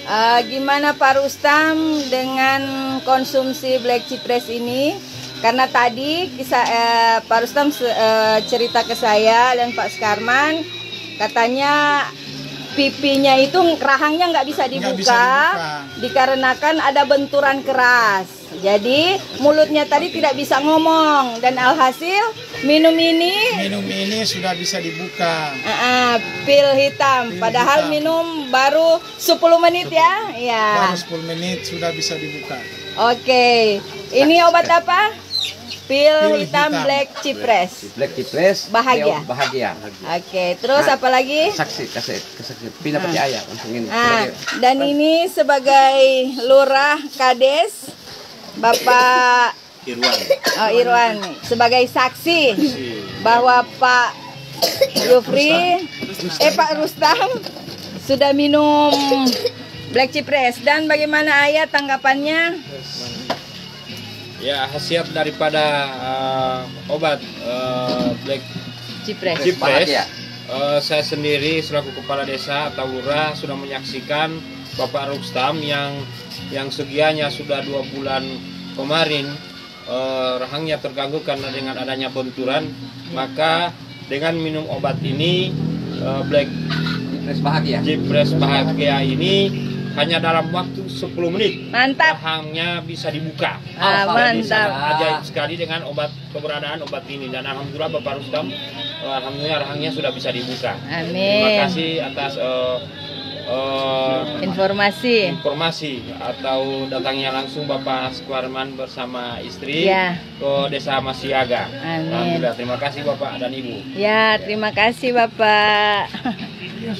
Gimana Pak Rustam dengan konsumsi Black Cypress ini? Karena tadi Pak Rustam cerita ke saya dan Pak Skarman, katanya pipinya itu rahangnya nggak bisa dibuka dikarenakan ada benturan keras. Jadi mulutnya tadi tidak bisa ngomong dan alhasil minum ini sudah bisa dibuka. Pil hitam. Padahal minum baru 10 menit ya. Baru 10 menit sudah bisa dibuka. Oke. Ini obat apa? Pil hitam Black Cypress. Black Cypress bahagia. Oke, terus apa lagi? Kesaksian Pina pati ayah langsung ini. Dan ini sebagai Lurah Kades Bapak Irwan sebagai saksi bahwa Pak Yufri Pak Rustam sudah minum Black Cypress. Dan bagaimana Ayah tanggapannya? Ya, khasiat daripada obat Black Cypress, saya sendiri selaku kepala desa atau lurah sudah menyaksikan Bapak Rustam yang segianya sudah 2 bulan kemarin rahangnya terganggu karena dengan adanya benturan. Maka dengan minum obat ini Black Cypress bahagia ini hanya dalam waktu 10 menit rahangnya bisa dibuka. Mantap. Ajaib sekali dengan keberadaan obat ini, dan alhamdulillah Bapak Rustam alhamdulillah rahangnya sudah bisa dibuka. Amin. Terima kasih atas informasi atau datangnya langsung Bapak Skarman bersama istri ke Desa Masiaga. Amin. Alhamdulillah, terima kasih Bapak dan Ibu. Ya, terima kasih Bapak.